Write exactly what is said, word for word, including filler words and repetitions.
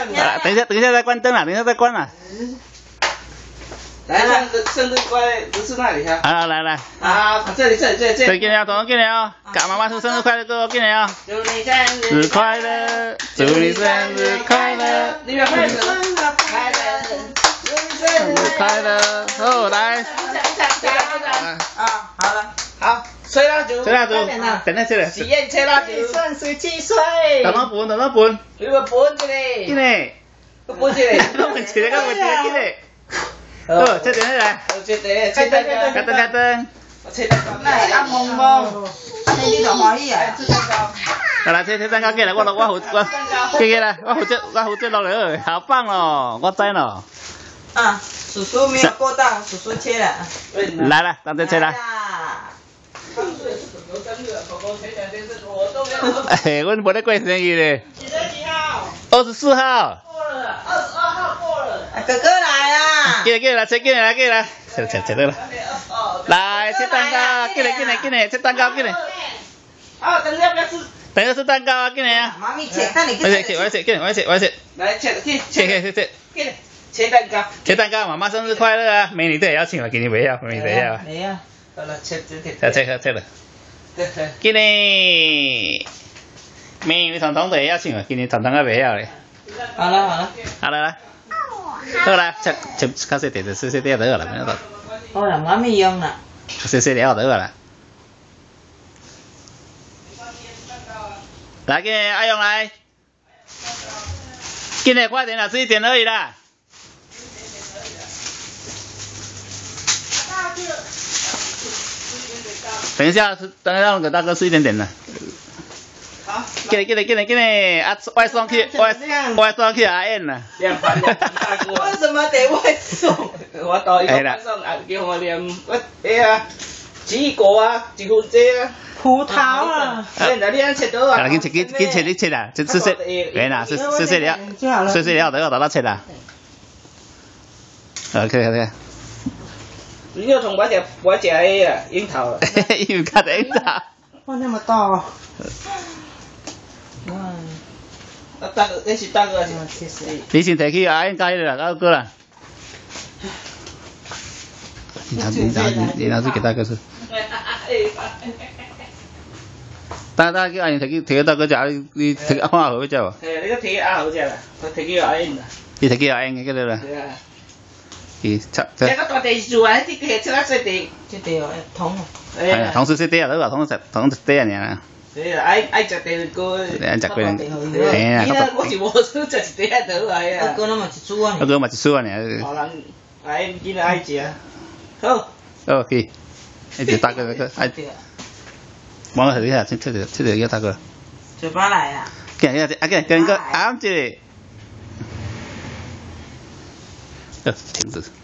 啊，等一下，等一下再关灯了，等一下再关了。 来，生日生日快乐，不是那里哈。 好，来来。 啊，这里这里这里这里。 对，给你啊，彤彤给你啊，给妈妈说生日快乐歌，给你啊。 祝你生日快乐，祝你生日快乐， 你们快乐，生日快乐，祝你生日快乐。好，来。 啊，好了，好，吹蜡烛， 吹蜡烛，等下吹了。 喜宴吹蜡烛， 三十七岁。 等我搬，等我搬。 你个搬一个。 紧嘞。 我搬一个。 我问一个，我问一个，紧嘞。好，这等来。 这等，开灯， 开灯，开灯。 我吹蛋糕。 来，暗蒙蒙，安尼你就欢喜啊。 来来，吹吹蛋糕过来，我我我我，给给来，我负责我负责落来，好棒哦，我知了。 啊，叔叔没有过到，叔叔切了。 来了，当真吹了。哎，我没得过生日嘞。 几月几号？ 二十四号。 过了，二十二号过了。哥哥来啊！ 过来过来，吹过来过来，吹吹吹到了。来，切蛋糕，过来过来过来，切蛋糕过来。 啊，等下不要吃。 等下吃蛋糕啊，过来啊。 妈咪切，看你。 我切切我切过来我切我切。 来切切切切切切。 过来，切蛋糕。 切蛋糕，妈妈生日快乐啊！美女队也要请了，给你没要，美女队要。 没有。 好了，切切切。 切切切了。今年美女彤彤队也要请了，今年彤彤还没要嘞。 好了好了。 好了来。好啦，切切较细点就细细点就得了，没有得。 好啦，妈咪用啦。 细细点就得了。来，给阿勇来。今天快点啦，十一点而已啦。等一下，等一下让给大哥吃一点点的。 好。 进来进来进来进来，啊外送去外外送去阿燕啦。 两盘两大哥。 为什么得外送？ 我到一个外送啊，叫我念我哎啊，水果啊，一份这啊。 葡萄啊。 哎，那你安切到啊？ 赶紧切，紧紧切，你切啦，就吃切，对啦，吃吃切了，吃切了，等我等他切啦。OK OK。 你要从我只我只迄啊樱桃啊。 樱桃的樱桃。 哇，那么大。 嗯。啊，大哥，那是大哥。 你先提去阿英家啦，大哥啦。你拿你拿你拿去给大哥吃。大大叫阿英提去提给大哥食，你提阿花好食无？ 嘿，你个提阿好食啦，我提去阿英啦。 你提去阿英个了啦。 对啊。 伊插。 这个大地树啊，这个这个细地。 这地哦，桶哦。 哎呀，桶是细地啊，都话桶食桶食地啊尔。 对啊，爱爱食地哥。 爱食过。 嘿啊。你那我是无少食一地啊，倒来啊。 阿哥那么一株啊。 阿哥嘛一株啊尔。 好人爱囡仔爱食。好。 好去，一直大哥那个爱。我来睇下，出出出嚟要大哥。 嘴巴来啊。 给给啊给给个啱住。呃，停止。